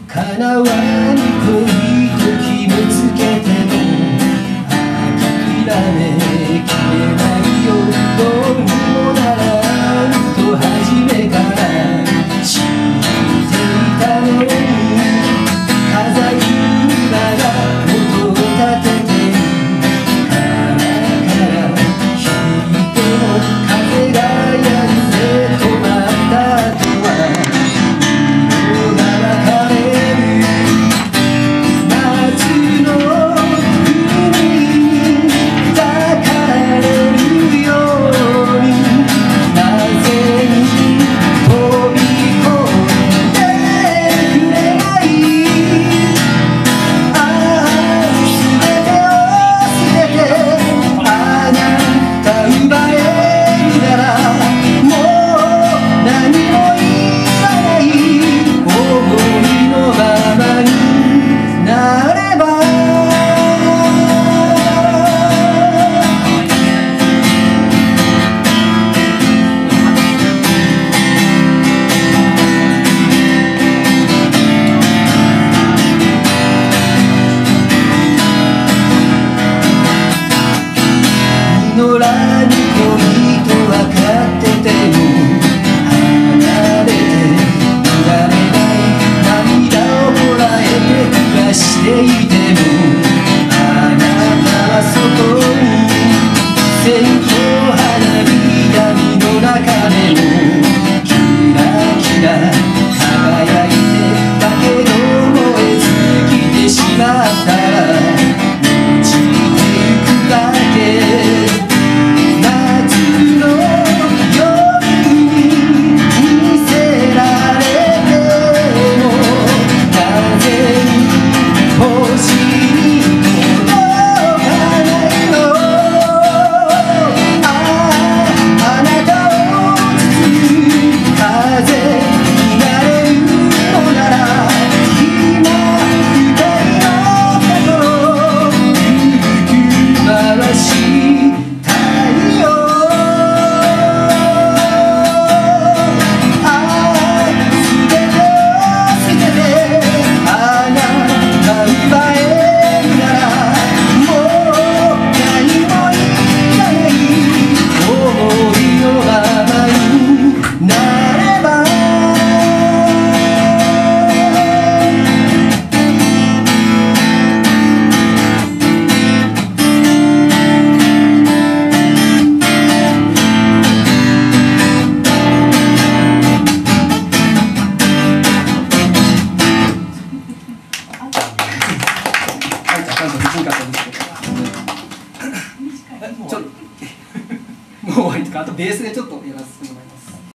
叶わぬ恋と決めつけても諦めきれないよ。どうにもならぬと初めから知っていたのに、風車が音を立ててカラカラ響いても風が止んで止まった後は色が分かれる。夏の海に抱かれるようになぜに飛び込んでくれない。ああ全てを捨ててあなた奪えるならもう何も言わない。思いのままになれば実らぬ恋と分かってても離れていられない。涙をこらえて暮らしていてもあなたはそこに線香花火闇の中でもキラキラ輝いて、だけど燃え尽きてしまったら落ちてゆくだけ。夏の夜に見せられても風に星に届かないの。あなたを包む風になれるのなら今二人の心をゆく回したいよ。全てを捨ててあなた奪えるならもう何もいらない。思いのままになればちょっともう終わりとか、あとベースでちょっと